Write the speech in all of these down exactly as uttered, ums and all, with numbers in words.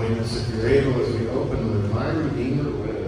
join us if you're able as we open with My Redeemer Lives.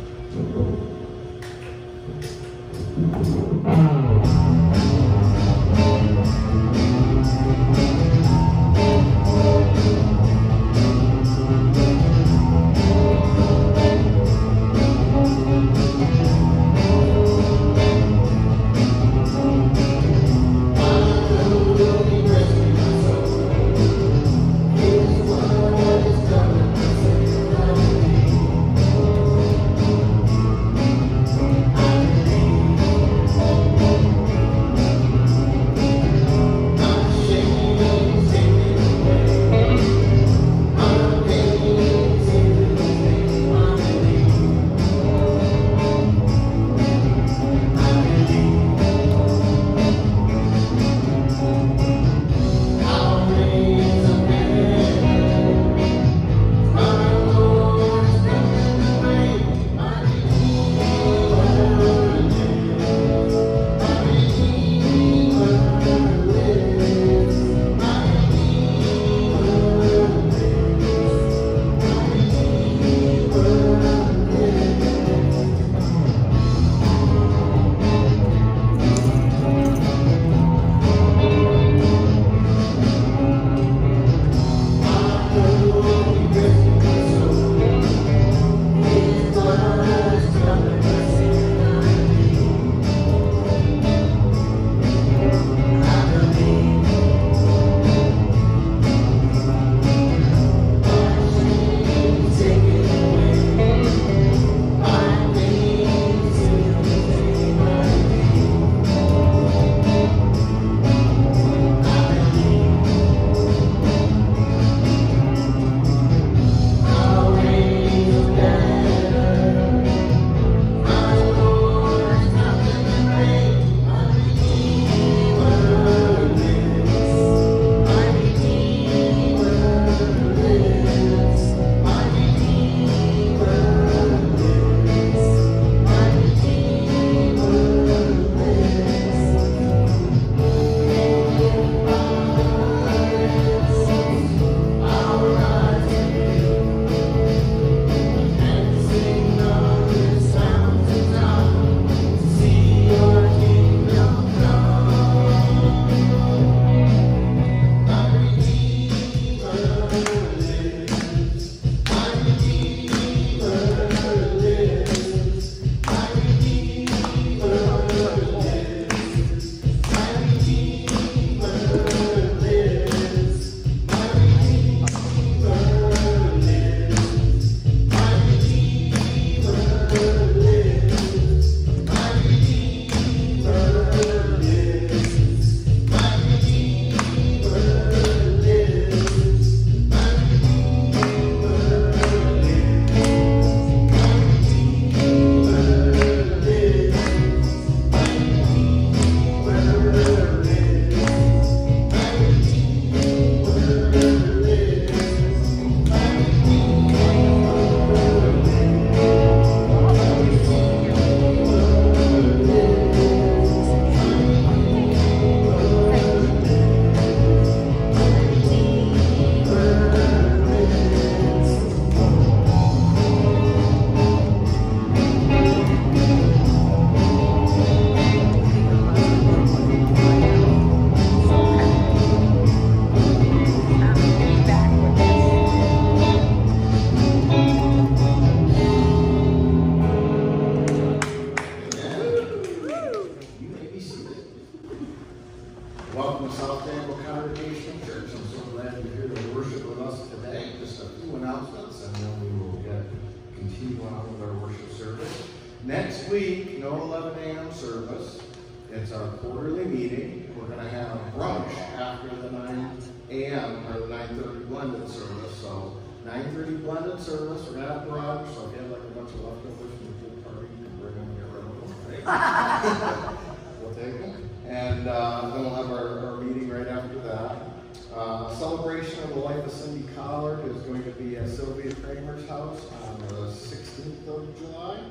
Next week, no eleven A M service. It's our quarterly meeting. We're going to have a brunch after the nine A M or the nine thirty blended service. So nine thirty blended service, we're going to have brunch. So if you have like a bunch of leftovers from the pool party, you can bring them and get rid of them. Right? We'll take them. And uh, then we'll have our, our meeting right after that. Uh, celebration of the life of Cindy Collard is going to be at Sylvia Kramer's house on the sixteenth of July.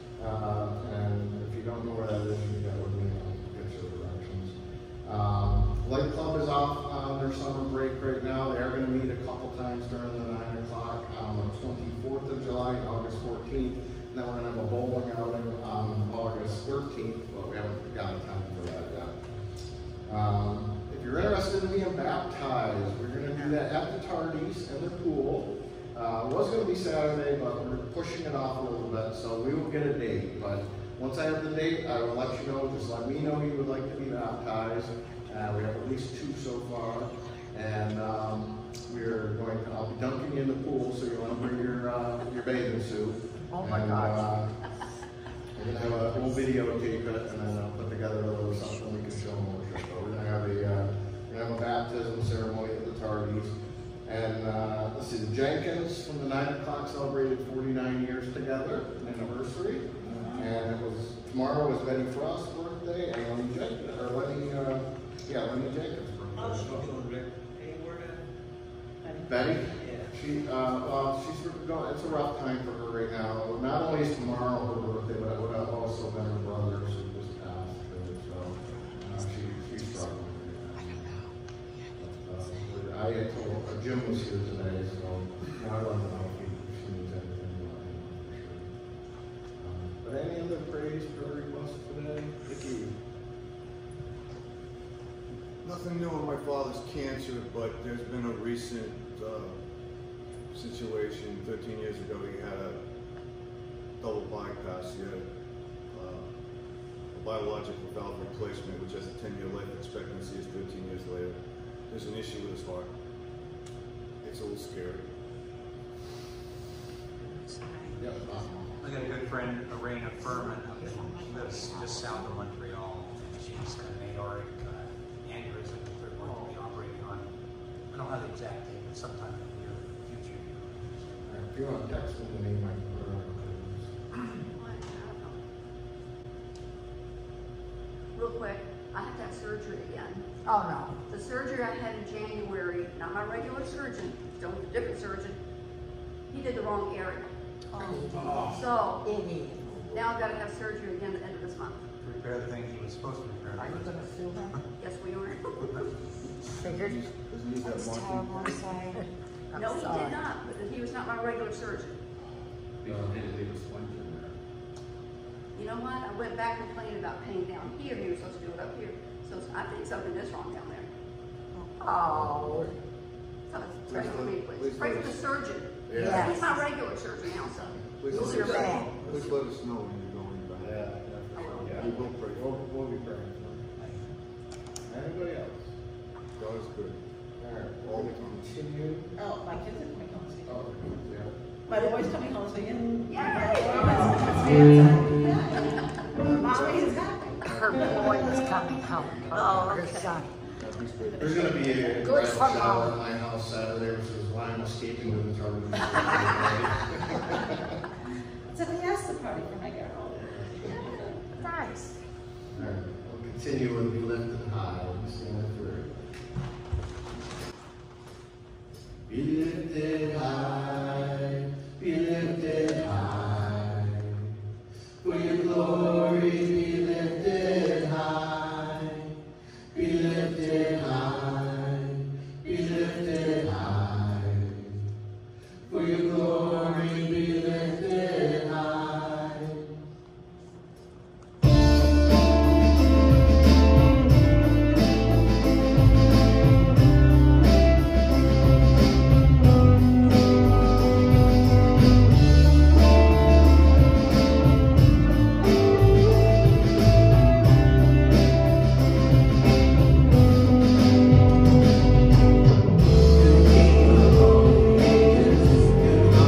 Uh, and if you don't know where that is, you got to me and get your directions. Um, Light Club is off on their summer break right now. They are going to meet a couple times during the nine o'clock then we're gonna have a bowling outing on August thirteenth, but we haven't got a time for that yet. Um, if you're interested in being baptized, we're gonna do that at the Tardies and the pool. Uh, it was gonna be Saturday, but we're pushing it off a little bit, so we will get a date. But once I have the date, I will let you know. Just let me know you would like to be baptized. Uh, we have at least two so far, and um, we're going to. I'll be dunking you in the pool, so you'll want to bring your uh, your bathing suit. Oh my and, gosh! Uh, we're gonna have a we'll videotape it, and then I'll put together a little something we can show them. So we're gonna have a uh, we're gonna have a baptism ceremony at the Tardies. And uh, let's see, the Jenkins from the nine o'clock celebrated forty-nine years together, anniversary. And it was, tomorrow was Betty Frost's birthday, and Lenny Jenkins, or Lenny, uh, yeah, Lenny Jenkins' birthday. Betty? Yeah. She, uh, well, she's going, it's a rough time for her right now. Not only is tomorrow her birthday, but it would have also been her brother's who just passed too, so uh, she, she's struggling. I had told, uh, Jim was here today, so I don't know if he, if she needs anything to let me know for sure. Um, but any other praise, prayer requests today? Vicky? Nothing new on my father's cancer, but there's been a recent uh, situation. thirteen years ago, he had a double bypass. He had uh, a biological valve replacement, which has a ten-year life expectancy. Is thirteen years later. There's an issue with his heart. It's a little scary. Yep. I got a good friend, Arena Furman, she lives just south of Montreal, and she's got an aortic uh, aneurysm that they're going to be operating on. I don't have the exact date, but sometime in the near future. If you want to text me the name, I can put it on. Real quick, I have to have surgery again. Oh no. The surgery I had in January, not my regular surgeon, don't a different surgeon, he did the wrong area. Oh, So idiot. now I've got to have surgery again at the end of this month. To repair the thing he was supposed to repair. Are you gonna sue him? Yes, we are. Figured. Doesn't he have That's marking? terrible, I'm sorry. I'm No, he sorry. did not, but he was not my regular surgeon. You know what? I went back and complained about pain down here. He was supposed to do it up here. So I think something is wrong down there. Oh. So pray for me, please. Please Pray let for the us- surgeon. Yeah. He's my regular surgeon now, so. Please Who's let your us- man? Please let us know when you're going back. Yeah, yeah, We will pray. We'll, we'll be praying for him. Anybody else? God is good. All right, we'll continue. Oh, my kids are coming home soon. Oh, yeah. My boy's coming home soon. Yay! Mommy is happy. Her boy is coming home. Oh, Her okay. son. There's gonna be a Good bridal for shower mom. at my house Saturday, which is why I'm escaping to the Target. It's a fiesta party for my girl. Nice. All right, we'll continue with Be Lifted High. We'll stand through. Be lifted high, be lifted high, for your glory be lifted high, be lifted high, be lifted high, for your glory be lifted high. Good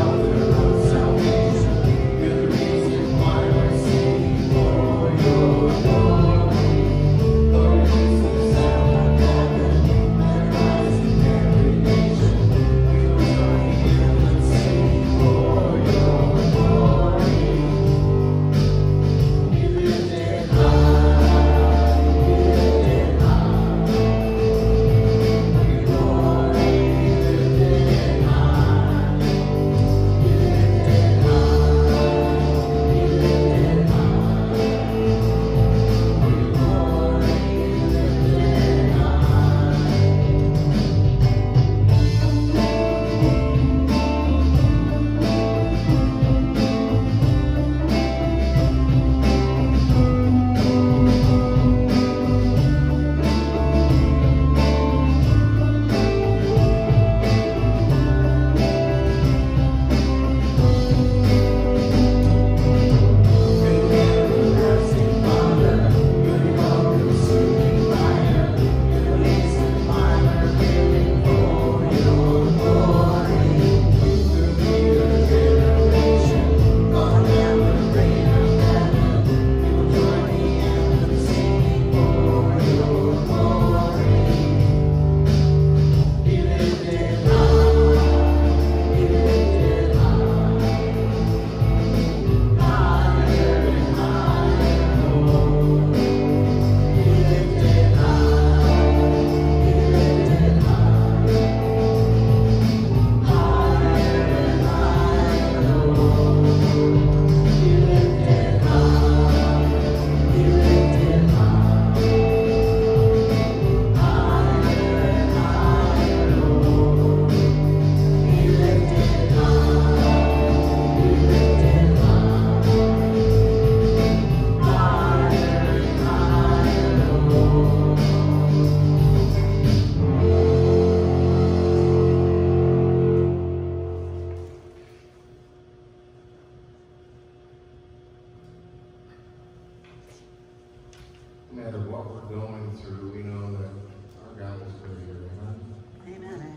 matter what we're going through, we know that our God is greater. Amen. Amen. Amen.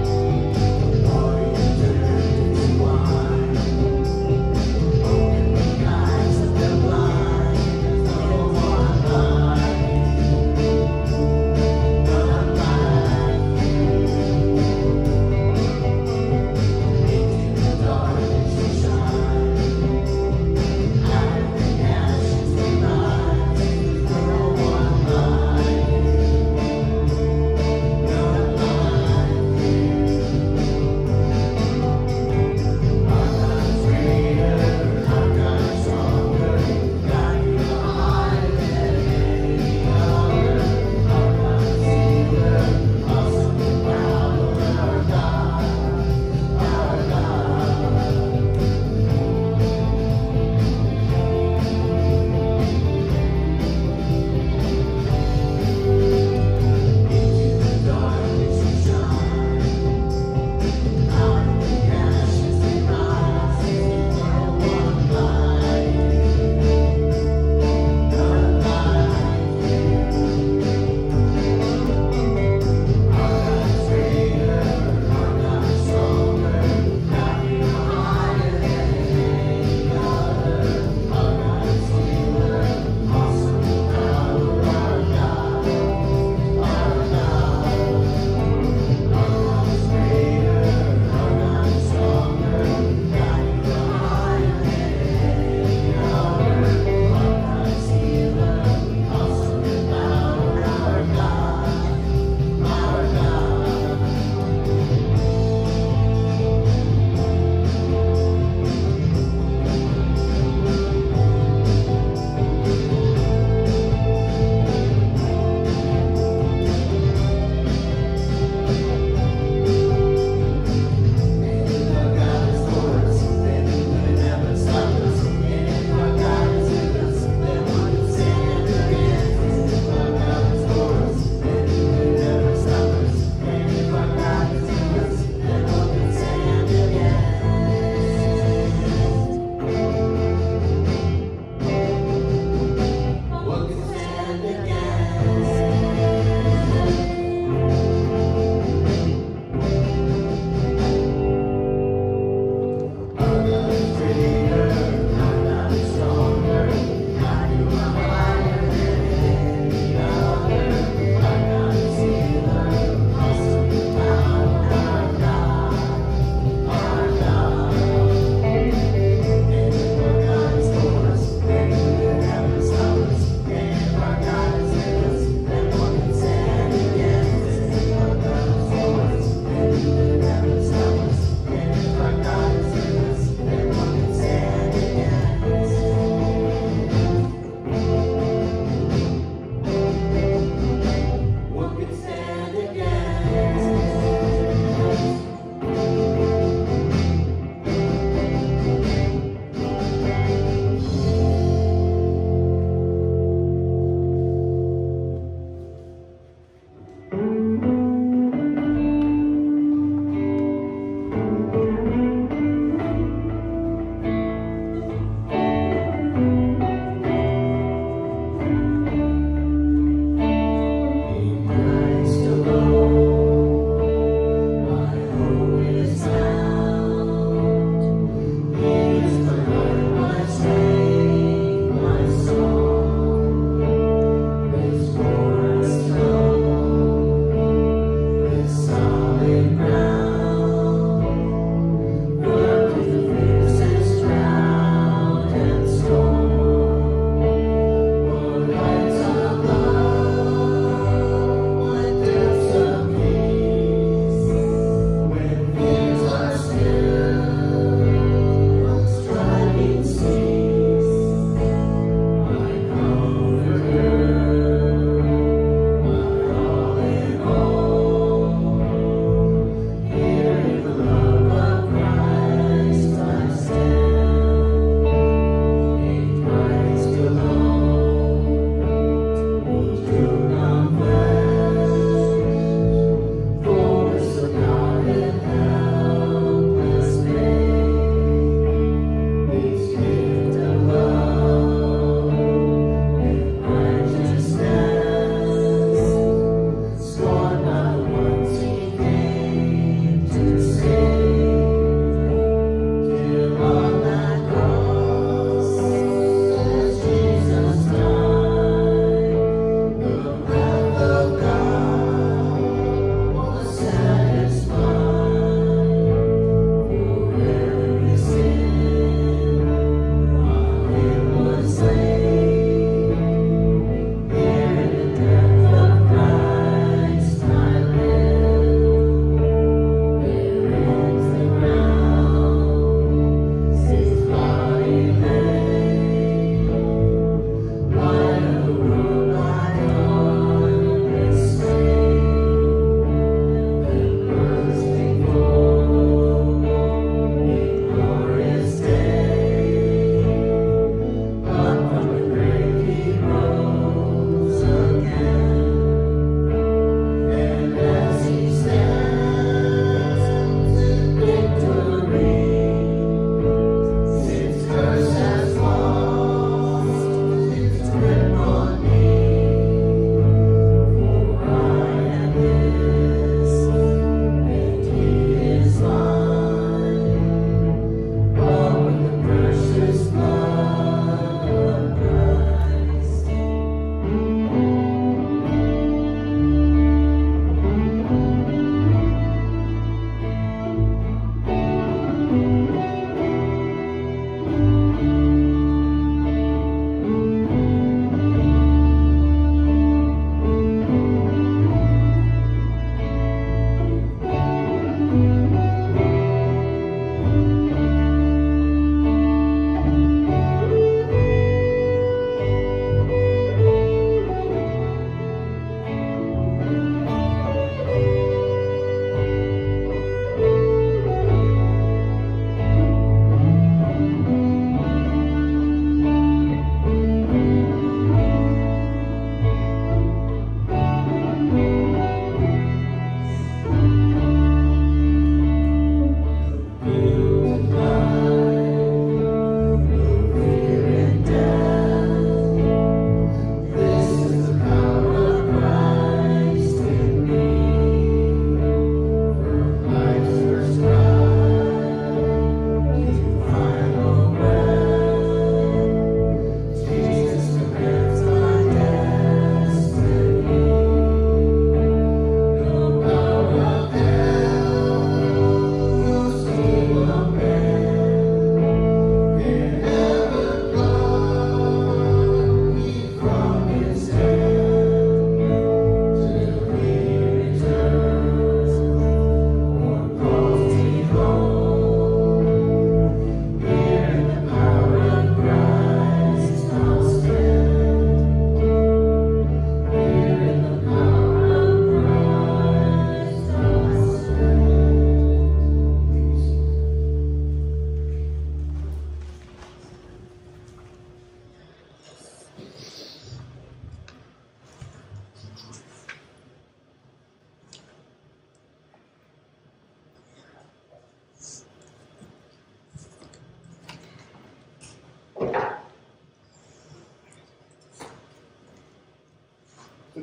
Thank you.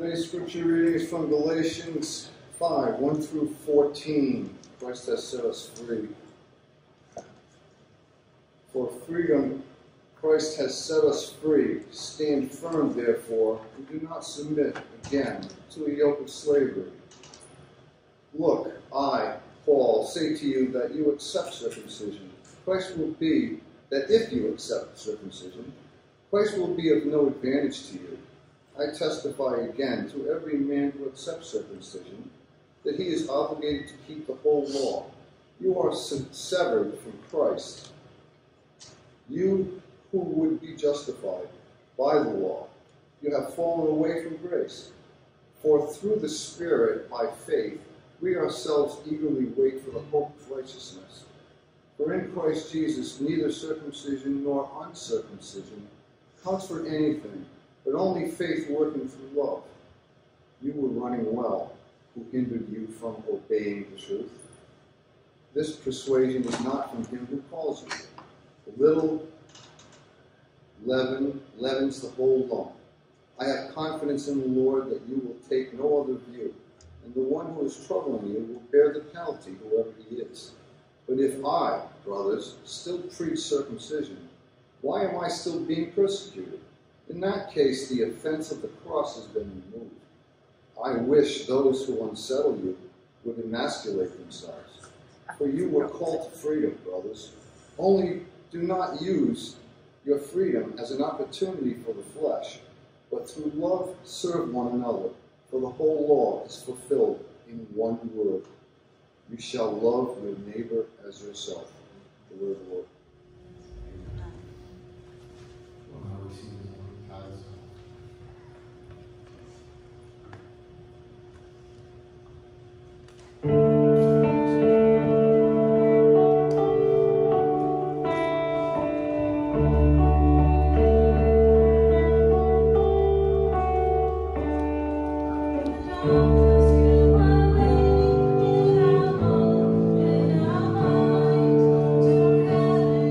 Today's scripture reading is from Galatians five, one through fourteen. Christ has set us free. For freedom, Christ has set us free. Stand firm, therefore, and do not submit again to a yoke of slavery. Look, I, Paul, say to you that you accept circumcision. Christ will be that if you accept circumcision, Christ will be of no advantage to you. I testify again to every man who accepts circumcision that he is obligated to keep the whole law. You are severed from Christ. You who would be justified by the law, you have fallen away from grace. For through the Spirit, by faith, we ourselves eagerly wait for the hope of righteousness. For in Christ Jesus, neither circumcision nor uncircumcision counts for anything, but only faith working through love. You were running well, who hindered you from obeying the truth. This persuasion is not from him who calls you. A little leaven leavens the whole lump. I have confidence in the Lord that you will take no other view, and the one who is troubling you will bear the penalty, whoever he is. But if I, brothers, still preach circumcision, why am I still being persecuted? In that case, the offense of the cross has been removed. I wish those who unsettle you would emasculate themselves. For you were called to freedom, brothers. Only do not use your freedom as an opportunity for the flesh, but through love serve one another, for the whole law is fulfilled in one word. You shall love your neighbor as yourself. The word of the Lord. Well, now we see the Lord has To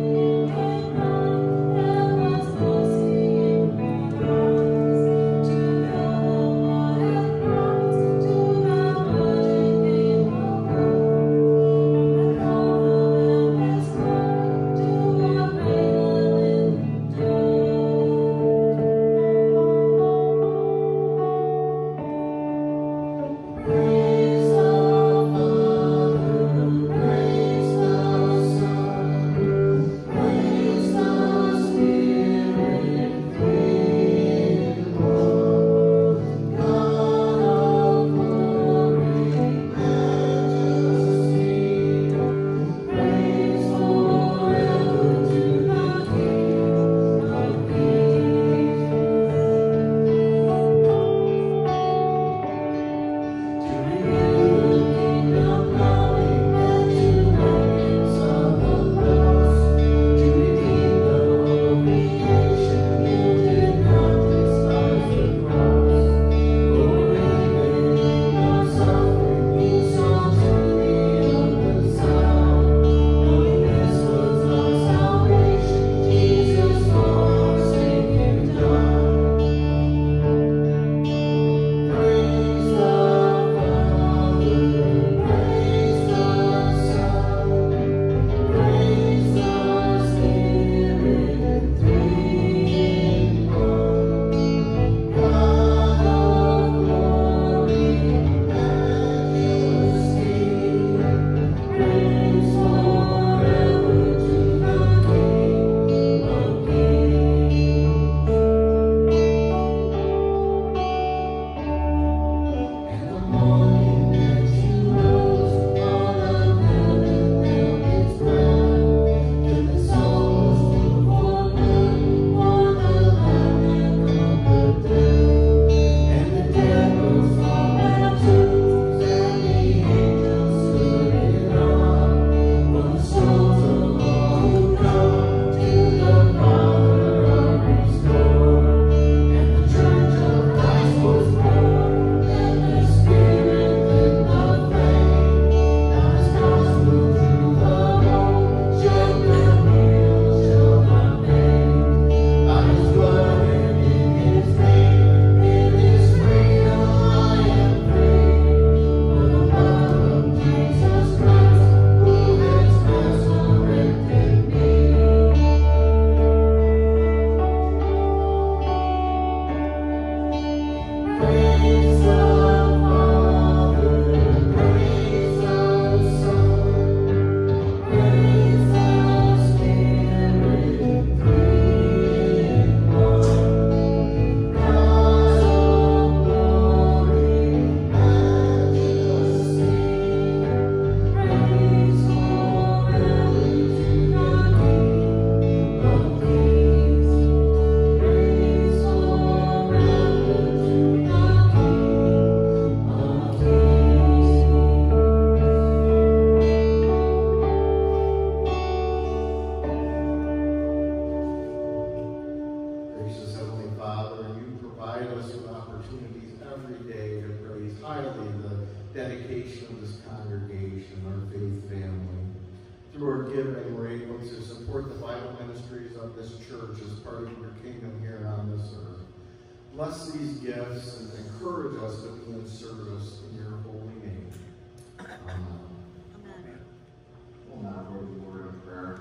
dedication of this congregation, our faith family. Through our giving, we're able to support the vital ministries of this church as part of your kingdom here on this earth. Bless these gifts and encourage us to be in service in your holy name. Amen. Amen. We'll now go to the word of prayer.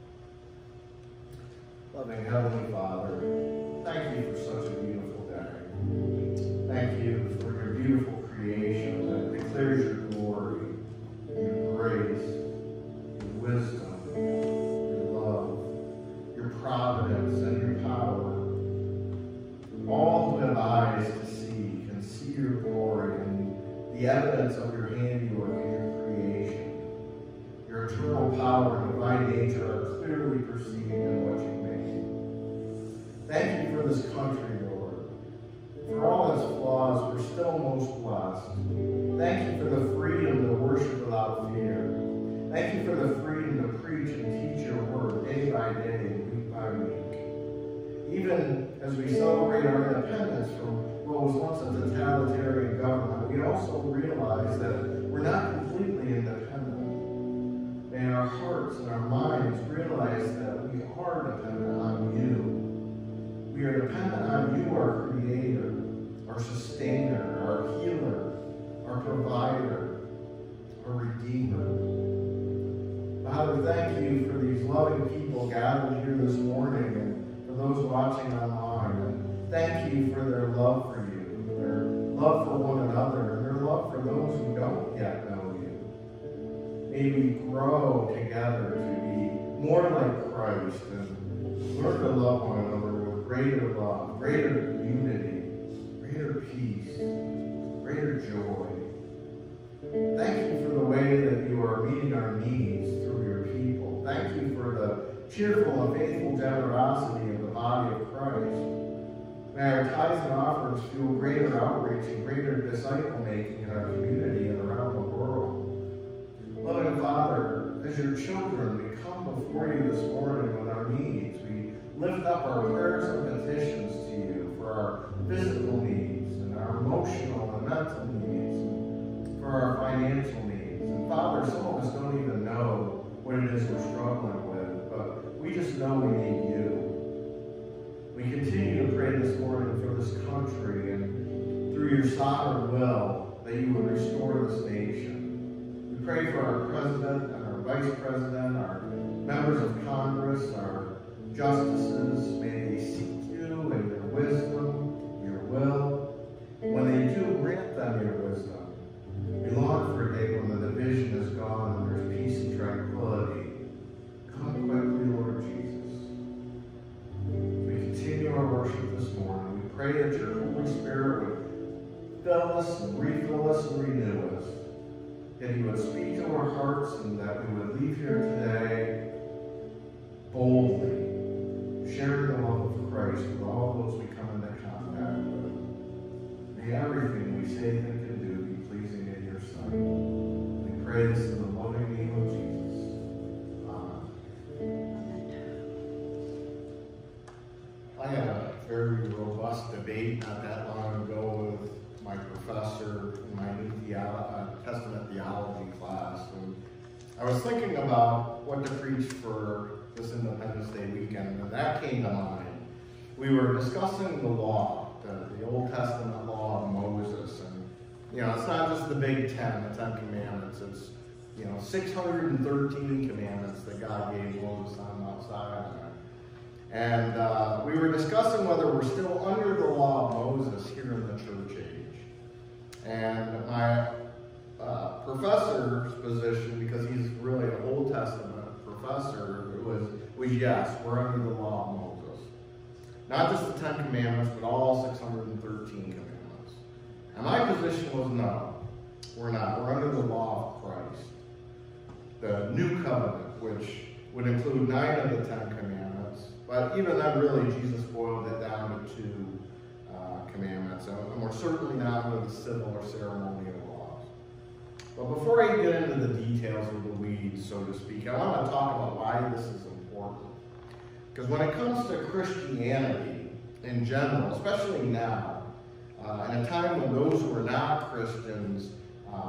Loving Heavenly Father, thank you for such a beautiful day. Thank you for your beautiful creation that declares your glory, your grace, your wisdom, your love, your providence, and your power. All who have eyes to see can see your glory and the evidence of your handiwork in your creation. Your eternal power and divine nature are clearly perceived in what you made. Thank you for this country, Lord. For all its flaws, we're still most blessed. Thank you for the freedom to worship without fear. Thank you for the freedom to preach and teach your word day by day, week by week. Even as we celebrate our independence from what was once a totalitarian government, we also realize that we're not completely independent. May our hearts and our minds realize that we are dependent on you. We are dependent on you, our Creator, our Sustainer, our Healer, our Provider, our Redeemer. Father, thank you for these loving people gathered here this morning and for those watching online. And thank you for their love for you, their love for one another, and their love for those who don't yet know you. May we grow together to be more like Christ and learn to love one another with greater love, greater unity, greater peace, greater joy. Thank you for the way that you are meeting our needs through your people. Thank you for the cheerful and faithful generosity of the body of Christ. May our tithes and offerings fuel greater outreach and greater disciple-making in our community and around the world. Loving Father, as your children, we come before you this morning with our needs. We lift up our prayers and petitions to you for our physical needs and our emotional and mental needs, for our financial needs. And Father, some of us don't even know what it is we're struggling with, but we just know we need you. We continue to pray this morning for this country and through your sovereign will that you would restore this nation. We pray for our president and our vice president, our members of Congress, our justices. May they seek you and your wisdom, your will. When they do, grant them your wisdom. We long for a day when the division is gone and there's peace and tranquility. Come quickly, Lord Jesus. We continue our worship this morning. We pray that your Holy Spirit would fill us and refill us and renew us. That he would speak to our hearts and that we would leave here today boldly, sharing the love of Christ with all those we come into contact with. May everything we say, think, and do be pleasing in your sight. We pray this in the loving name of Jesus. Amen. I had a very robust debate not that long ago with my professor in my New Theolo- uh, Testament theology class. And I was thinking about what to preach for this Independence Day weekend, and that came to mind. We were discussing the law, the, the Old Testament law of Moses, and you know, it's not just the Big Ten, the Ten Commandments. It's you know, six hundred thirteen commandments that God gave Moses on Mount Sinai. And uh, we were discussing whether we're still under the law of Moses here in the church age. And my uh, professor's position, because he's really an Old Testament professor, was, was yes, we're under the law of Moses. Not just the Ten Commandments, but all six hundred thirteen commandments. And my position was no, we're not. We're under the law of Christ. The New Covenant, which would include nine of the Ten Commandments. But even then, really, Jesus boiled it down to two uh, commandments. And we're certainly not under the civil or ceremonial laws. But before I get into the details of the weeds, so to speak, I want to talk about why this is important. Because when it comes to Christianity in general, especially now, uh, in a time when those who are not Christians uh,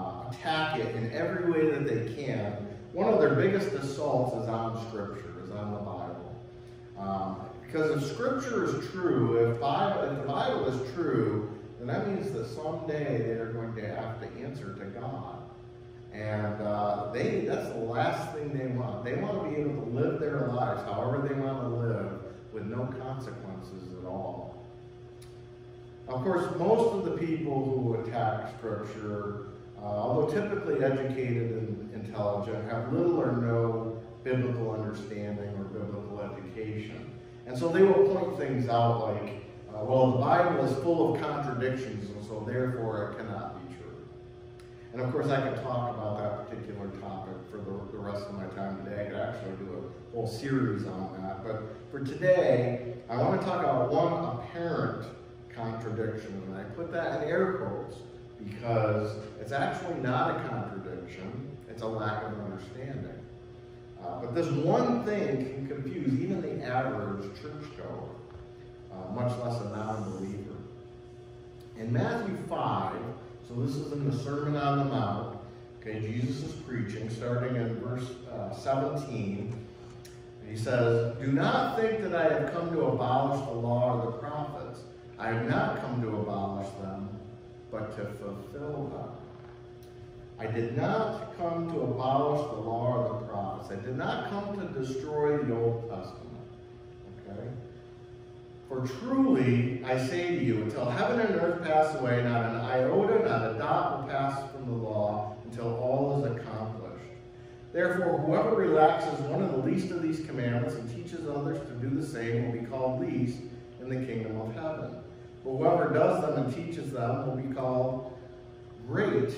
attack it in every way that they can, one of their biggest assaults is on Scripture, is on the Bible. Um, because if Scripture is true, if, Bible, if the Bible is true, then that means that someday they are going to have to answer to God. And uh, they that's the last thing they want. They want to be able to live their lives however they want to live with no consequences at all. Of course, most of the people who attack Scripture, uh, although typically educated and intelligent, have little or no biblical understanding or biblical education. And so they will point things out like, uh, well, the Bible is full of contradictions, and so therefore it cannot be true. And of course, I could talk about that particular topic for the, the rest of my time today. I could actually do a whole series on that. But for today, I want to talk about one apparent contradiction, and I put that in air quotes because it's actually not a contradiction, it's a lack of understanding. Uh, but this one thing can confuse even the average churchgoer, uh, much less a non-believer. In Matthew five, so this is in the Sermon on the Mount, okay, Jesus is preaching, starting in verse uh, seventeen. He says, "Do not think that I have come to abolish the law or the prophets. I have not come to abolish them, but to fulfill them. I did not come to abolish the law or the prophets. I did not come to destroy the Old Testament." Okay? "For truly, I say to you, until heaven and earth pass away, not an iota, not a dot will pass from the law until all is accomplished. Therefore, whoever relaxes one of the least of these commandments and teaches others to do the same will be called least in the kingdom of heaven. But whoever does them and teaches them will be called great."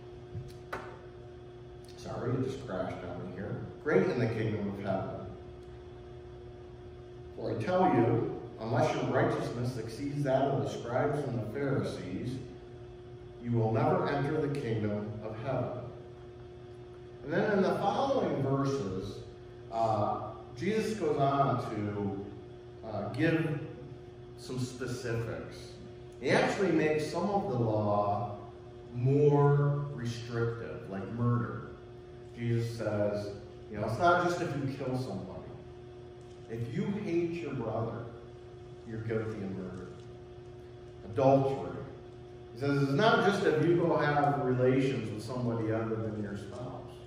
Sorry, it just crashed on me here. "Great in the kingdom of heaven. For I tell you, unless your righteousness exceeds that of the scribes and the Pharisees, you will never enter the kingdom of heaven." And then in the following verses, uh, Jesus goes on to uh, give some specifics. He actually makes some of the law more restrictive, like murder. Jesus says, you know, it's not just if you kill somebody. If you hate your brother, you're guilty of murder. Adultery. He says it's not just if you go have relations with somebody other than your spouse.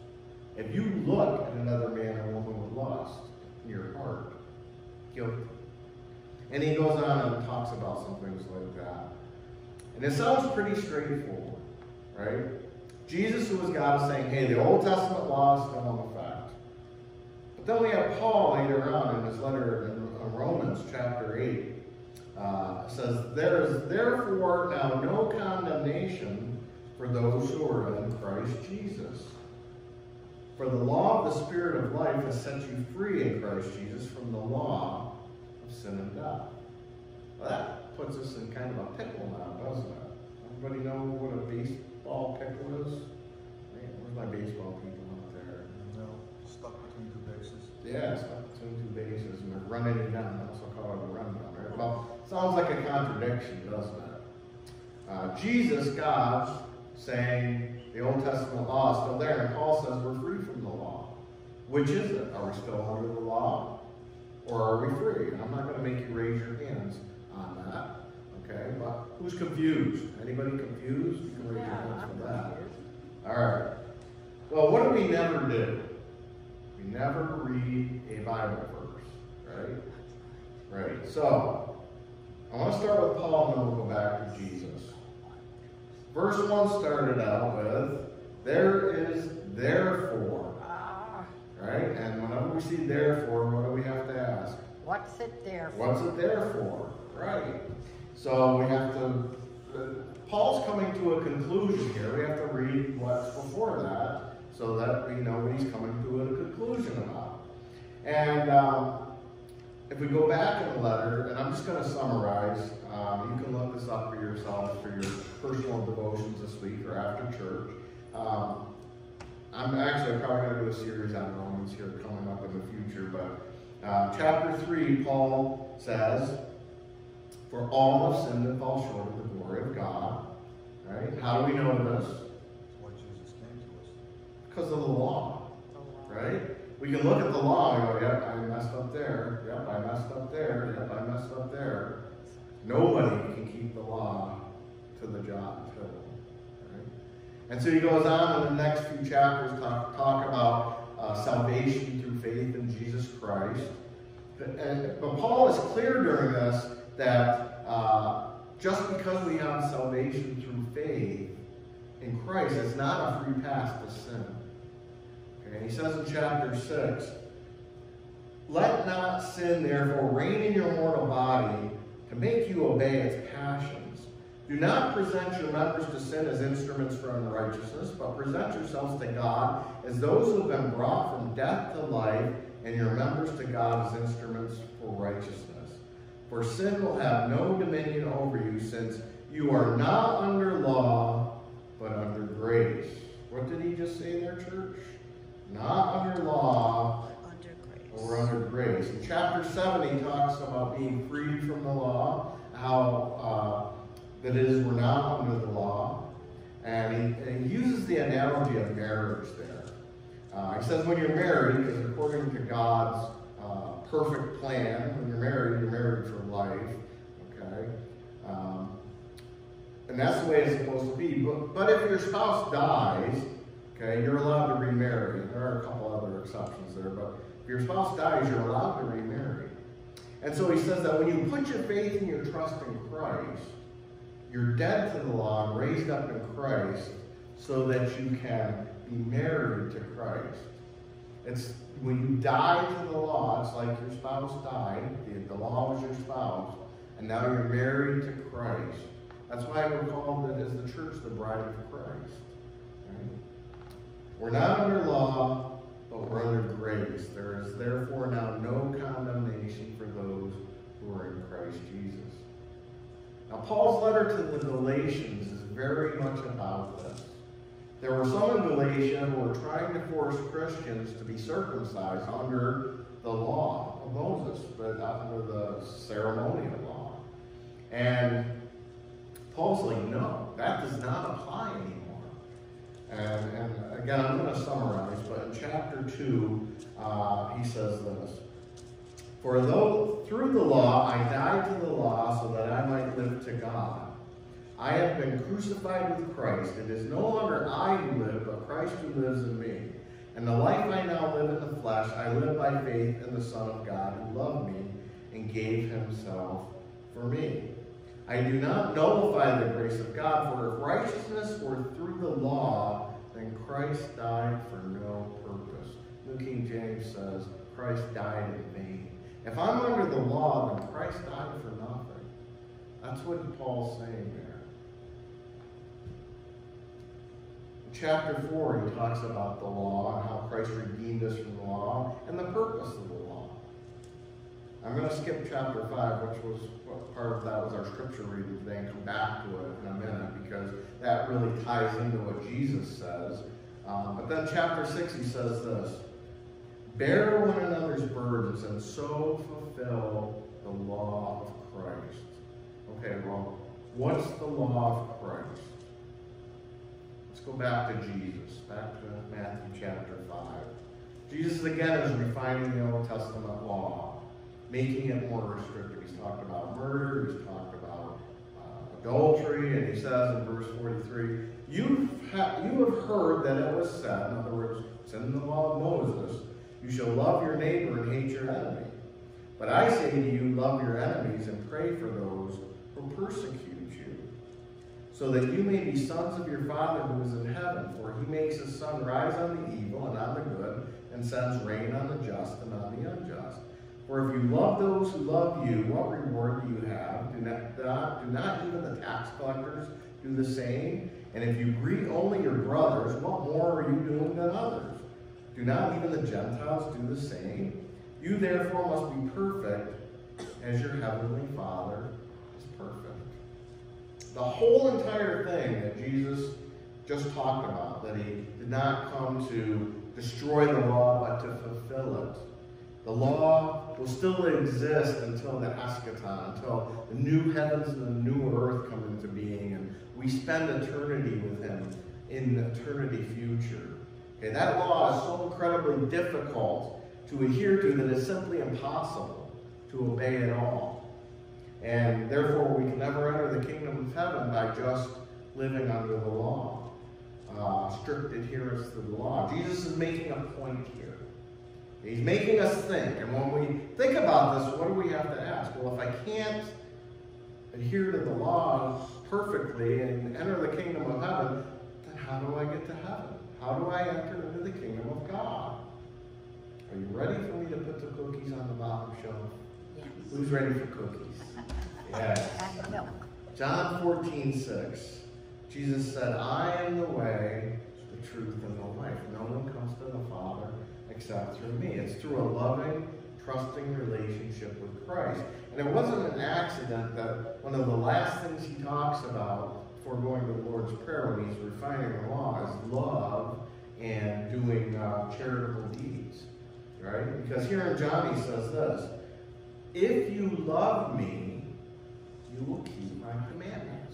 If you look at another man or woman with lust in your heart, guilty. And he goes on and talks about some things like that. And it sounds pretty straightforward, right? Jesus, who was God, is saying, hey, the Old Testament law is still in effect. But then we have Paul later on in his letter in Romans chapter eight. Uh, says, "There is therefore now no condemnation for those who are in Christ Jesus. For the law of the Spirit of life has set you free in Christ Jesus from the law of sin and death." Well, that puts us in kind of a pickle now, doesn't it? Everybody know what a baseball pickle is? Where's my baseball people out there? No, stuck between two bases. Yeah, it's stuck between two bases, and they're running it down. That's what call it a run down, right? Well, sounds like a contradiction, doesn't it? Uh, Jesus, God, saying the Old Testament law is still there, and Paul says we're free from the law. Which is it? Are we still under the law, or are we free? And I'm not going to make you raise your hands on that. Okay, but who's confused? Anybody confused? You can raise your hands for that. All right. Well, what do we never do? We never read a Bible verse, right? Right. So, I want to start with Paul, and then we'll go back to Jesus. Verse one started out with, "There is therefore." Right? And whenever we see therefore, what do we have to ask? What's it there for? What's it there for? Right. So we have to, uh, Paul's coming to a conclusion here. We have to read what's before that so that we know what he's coming to a conclusion about. And um, if we go back in the letter, and I'm just going to summarize, um, you can look this up for yourself for your personal devotions this week or after church. Um, I'm actually probably going to do a series on Romans here coming up in the future, but uh, chapter three, Paul says, "For all have sinned and fall short of the glory of God." Right? How do we know this? That's what Jesus came Because of the law, right? We can look at the law and go, yep, I messed up there. Yep, I messed up there. Yep, I messed up there. Nobody can keep the law to the jot and tittle. Right? And so he goes on in the next few chapters talk, talk about uh, salvation through faith in Jesus Christ. And, but Paul is clear during this that uh, just because we have salvation through faith in Christ, it's not a free pass to sin. Okay, and he says in chapter six, let not sin therefore reign in your mortal body to make you obey its passions. Do not present your members to sin as instruments for unrighteousness, but present yourselves to God as those who have been brought from death to life, and your members to God as instruments for righteousness. For sin will have no dominion over you, since you are not under law, but under grace. What did he just say there, church? Not under law, Under grace. or under grace. In chapter seven, he talks about being freed from the law, how uh, that is, we're not under the law. And he, and he uses the analogy of marriage there. Uh, he says when you're married, because according to God's uh, perfect plan, when you're married, you're married for life. Okay? Um, and that's the way it's supposed to be. But, but if your spouse dies, okay, you're allowed to remarry. There are a couple other exceptions there, but if your spouse dies, you're allowed to remarry. And so he says that when you put your faith and your trust in Christ, you're dead to the law and raised up in Christ so that you can be married to Christ. It's when you die to the law, it's like your spouse died, the, the law was your spouse, and now you're married to Christ. That's why we're called as the church the bride of Christ. Right? We're not under law, but we're under grace. There is therefore now no condemnation for those who are in Christ Jesus. Now, Paul's letter to the Galatians is very much about this. There were some in Galatia who were trying to force Christians to be circumcised under the law of Moses, but not under the ceremonial law. And Paul's like, no, that does not apply anymore. And, and again, I'm going to summarize, but in chapter two, uh, he says this. For though through the law I died to the law so that I might live to God, I have been crucified with Christ. It is no longer I who live, but Christ who lives in me. And the life I now live in the flesh, I live by faith in the Son of God who loved me and gave himself for me. I do not nullify the grace of God, for if righteousness were through the law, then Christ died for no purpose. New King James says, Christ died in vain. If I'm under the law, then Christ died for nothing. That's what Paul's saying there. In chapter four, he talks about the law and how Christ redeemed us from the law and the purpose of the law. I'm going to skip chapter five, which was what part of that was our scripture reading today, and come back to it in a minute because that really ties into what Jesus says. Um, but then chapter six, he says this. Bear one another's burdens and so fulfill the law of Christ. Okay, well, what's the law of Christ? Let's go back to Jesus, back to Matthew chapter five. Jesus again is refining the Old Testament law, making it more restrictive. He's talked about murder, he's talked about uh, adultery, and he says in verse forty-three, You've ha- you have heard that it was said, in other words, it's in the law of Moses, you shall love your neighbor and hate your enemy. But I say to you, love your enemies and pray for those who persecute you, so that you may be sons of your Father who is in heaven. For he makes his sun rise on the evil and on the good, and sends rain on the just and on the unjust. For if you love those who love you, what reward do you have? Do not, do not, do not even the tax collectors do the same? And if you greet only your brothers, what more are you doing than others? Do not even the Gentiles do the same? You therefore must be perfect as your heavenly Father is perfect. The whole entire thing that Jesus just talked about, that he did not come to destroy the law, but to fulfill it. The law will still exist until the eschaton, until the new heavens and the new earth come into being, and we spend eternity with him in eternity future. Okay, that law is so incredibly difficult to adhere to that it's simply impossible to obey it all. And therefore, we can never enter the kingdom of heaven by just living under the law. Uh, strict adherence to the law. Jesus is making a point here. He's making us think. And when we think about this, what do we have to ask? Well, if I can't adhere to the law perfectly and enter the kingdom of heaven, then how do I get to heaven? How do I enter into the kingdom of God? Are you ready for me to put the cookies on the bottom shelf? Yes. Who's ready for cookies? Yes. And milk. John fourteen six. Jesus said, I am the way, the truth, and the life. No one comes to the Father except through me. It's through a loving, trusting relationship with Christ. And it wasn't an accident that one of the last things he talks about before going to the Lord's Prayer when he's refining the law is love and doing uh, charitable deeds. Right? Because here in John he says this, if you love me, you will keep my commandments.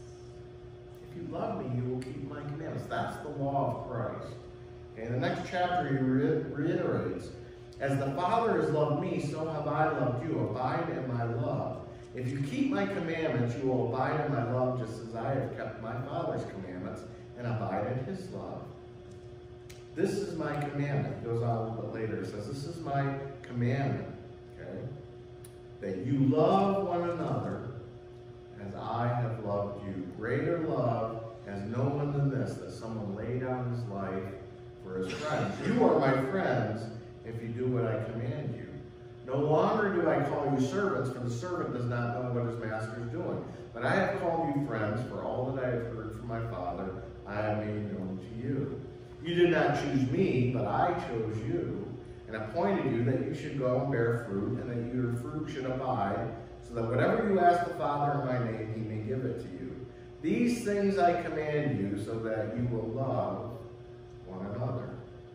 If you love me, you will keep my commandments. That's the law of Christ. Okay, in the next chapter he re reiterates, as the Father has loved me, so have I loved you. Abide in my love. If you keep my commandments, you will abide in my love just as I have kept my Father's commandments and abide in his love. This is my commandment. It goes on a little bit later. It says, this is my commandment, okay? That you love one another as I have loved you. Greater love has no one than this, that someone lay down his life for his friends. You are my friends if you do what I command you. No longer do I call you servants, for the servant does not know what his master is doing. But I have called you friends, for all that I have heard from my Father, I have made known to you. You did not choose me, but I chose you, and appointed you that you should go and bear fruit, and that your fruit should abide, so that whatever you ask the Father in my name, he may give it to you. These things I command you, so that you will love one another.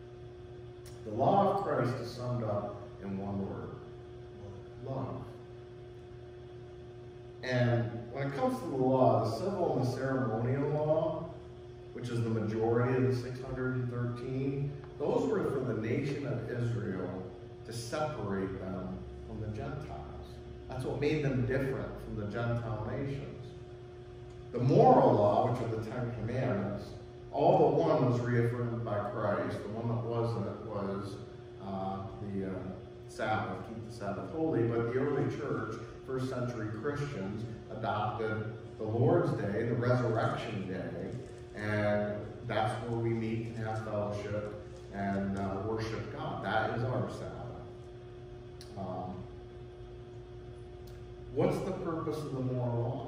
The law of Christ is summed up in one word: love. And when it comes to the law, the civil and the ceremonial law, which is the majority of the six hundred thirteen, those were for the nation of Israel to separate them from the Gentiles. That's what made them different from the Gentile nations. The moral law, which are the Ten Commandments, all but one was reaffirmed by Christ. The one that wasn't was uh, the uh, Sabbath, keep the Sabbath holy. But the early church, first century Christians, adopted the Lord's Day, the resurrection day, and that's where we meet and have fellowship and uh, worship God. That is our Sabbath. Um, what's the purpose of the moral law?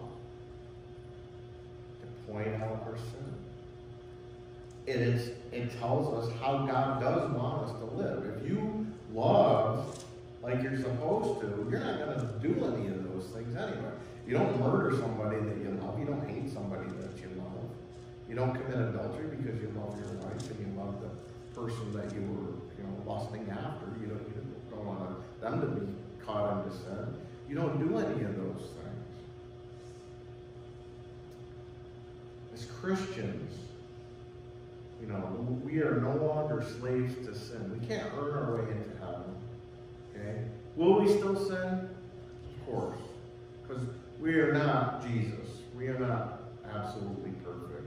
To point out our sin. It is. It tells us how God does want us to live. If you love like you're supposed to, you're not going to do any of those things anyway. You don't murder somebody that you love. You don't hate somebody that you love. You don't commit adultery because you love your wife and you love the person that you were, you know, lusting after. You don't, you don't want them to be caught into sin. You don't do any of those things. As Christians, you know, we are no longer slaves to sin. We can't earn our way into heaven. Okay? Will we still sin? Of course. Because we are not Jesus. We are not absolutely perfect.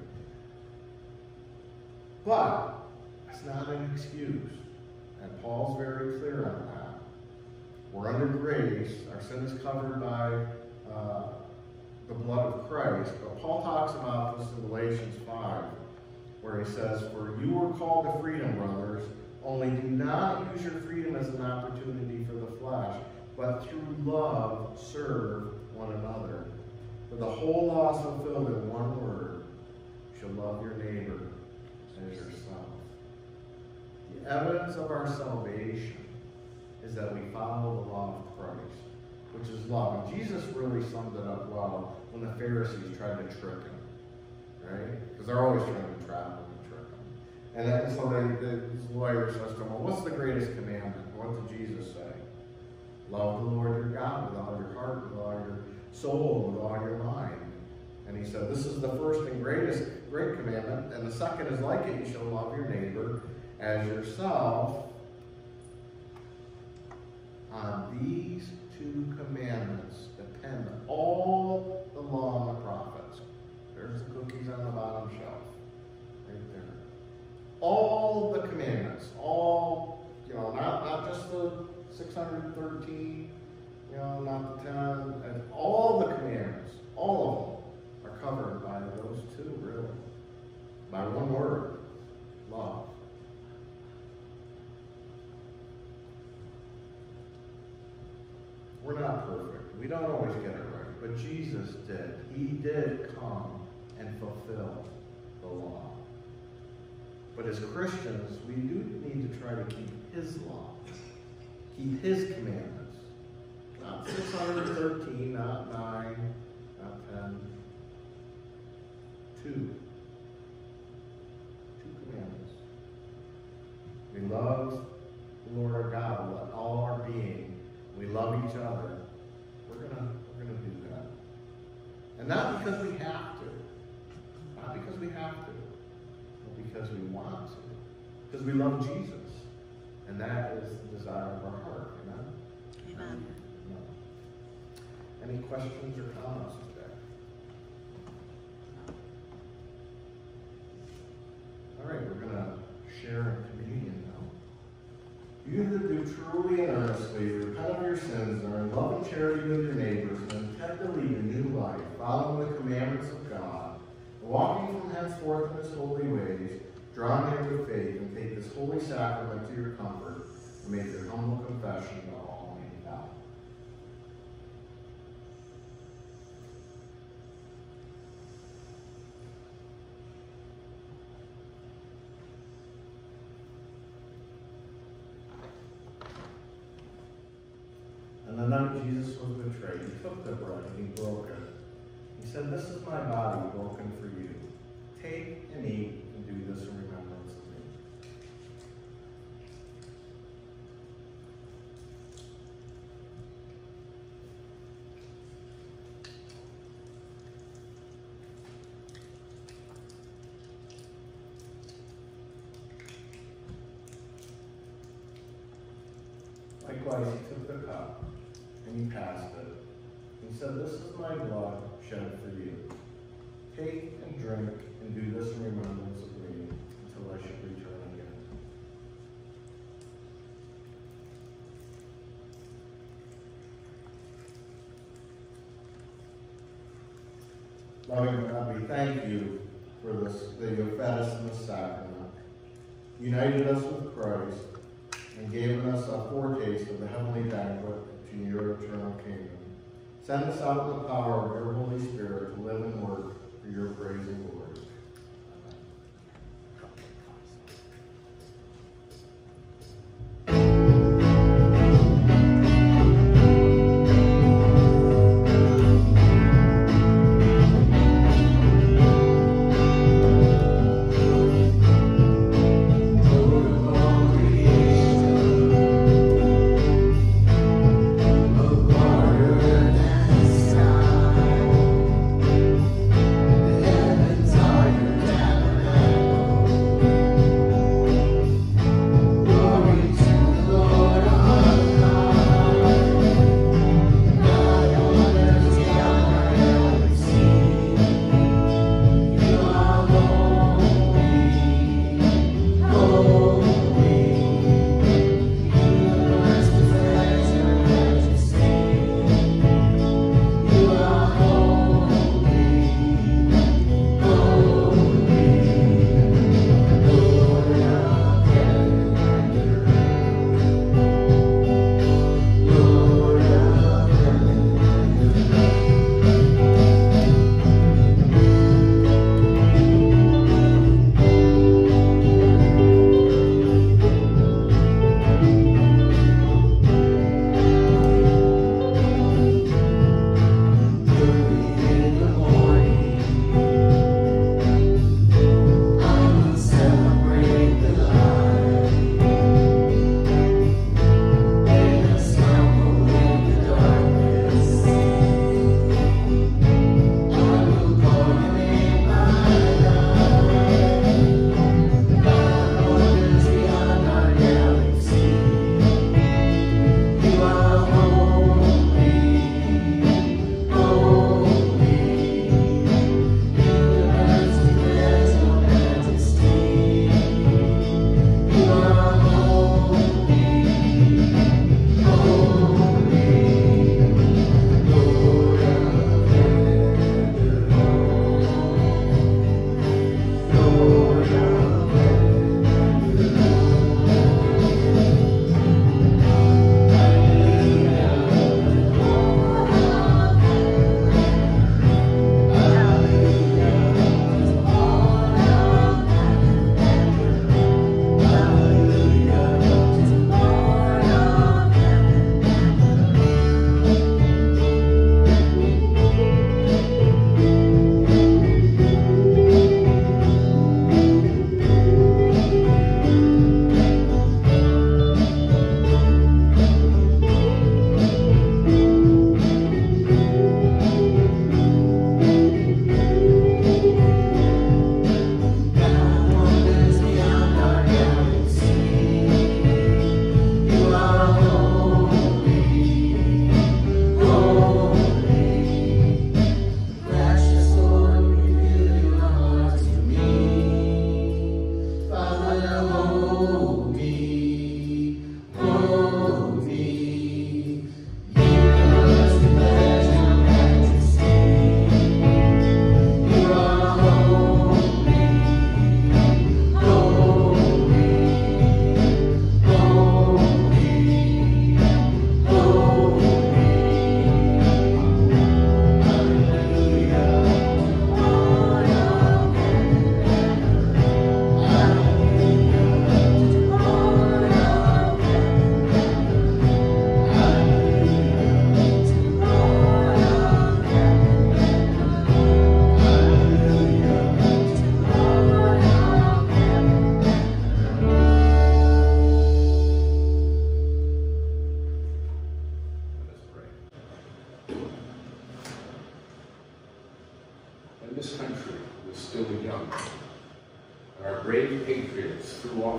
But it's not an excuse. And Paul's very clear on that. We're under grace. Our sin is covered by uh, the blood of Christ. But Paul talks about this in Galatians five, where he says, for you were called to freedom, brothers, only do not use your freedom as an opportunity for the flesh, but through love serve one another. For the whole law is fulfilled in one word: you shall love your neighbor as yourself. The evidence of our salvation is that we follow the law of Christ, which is love. And Jesus really summed it up well when the Pharisees tried to trick him. Right? Because they're always trying to trap him and trick him. And then so they, the, this lawyer says to him, well, what's the greatest commandment? What did Jesus say? Love the Lord your God with all your heart, with all your soul, with all your mind. And he said, this is the first and greatest, great commandment, and the second is like it, you shall love your neighbor as yourself. On these two commandments depend all the law and the prophets. There's the cookies on the bottom shelf, right there. All the commandments, all, you know, not, not just the six hundred thirteen, you know, not the ten, and all the commandments, all of them are covered by those two, really. By one word, love. We're not perfect. We don't always get it right, but Jesus did. He did come and fulfill the law. But as Christians, we do need to try to keep his law, keep his commandments. Not six hundred thirteen, not nine, not ten. Two. Two commandments. We love the Lord our God with all our being. We love each other. We're gonna, we're gonna do that. And not because we have to. Not because we have to. But because we want to. Because we love Jesus. And that is the desire of our heart. Amen? Amen. No. Any questions or comments today? All right, we're gonna share in communion now. You that do truly and earnestly repent of your sins and are in love and charity with your neighbors and intend to lead a new life, following the commandments of God, walking from henceforth in his holy ways, draw near with faith and take this holy sacrament to your comfort and make your humble confession to Almighty God. And the night Jesus was betrayed, he took the bread and he broke it. He said, this is my body broken for you. Take and eat and do this in remembrance of me. Likewise, he took the cup and he passed it. He said, this is my blood shed for you. Take and drink and do this in remembrance of me until I should return again. Loving God, we thank you for this, that you have fed us in the sacrament, united us with Christ, and given us a foretaste of the heavenly banquet to your eternal kingdom. Send us out in the power of your Holy Spirit to live and work for your praise and glory. Heaven's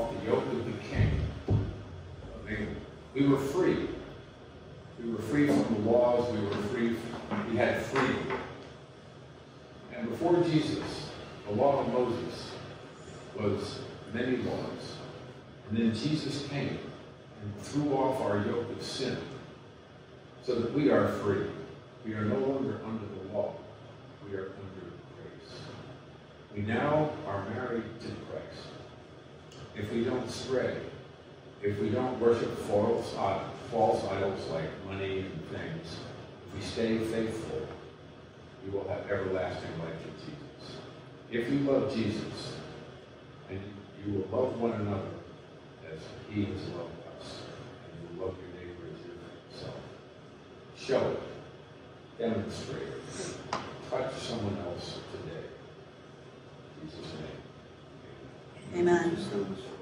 off the yoke of the king of England. We were free. We were free from the laws. We were free. We had freedom. And before Jesus, the law of Moses was many laws. And then Jesus came and threw off our yoke of sin so that we are free. We are no longer under the law. We are under grace. We now are married to Christ. If we don't stray, if we don't worship false, uh, false idols like money and things, if we stay faithful, we will have everlasting life with Jesus. If you love Jesus, and you will love one another as he has loved us, and you will love your neighbor as yourself. Show it. Demonstrate it. Touch someone else today. In Jesus' name. Amen. Just do this